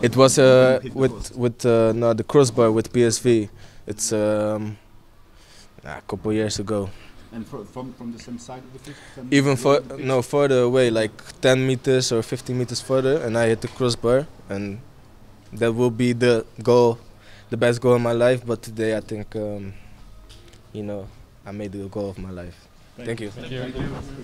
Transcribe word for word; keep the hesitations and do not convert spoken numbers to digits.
It was uh, with with uh, no, the crossbar with P S V. It's um, a couple years ago. And for, from from the same side of the pitch? Even for no further away, like ten meters or fifteen meters further, and I hit the crossbar, and that will be the goal, the best goal in my life. But today, I think, um, you know, I made the goal of my life. Thank, Thank you. Thank you. Thank you.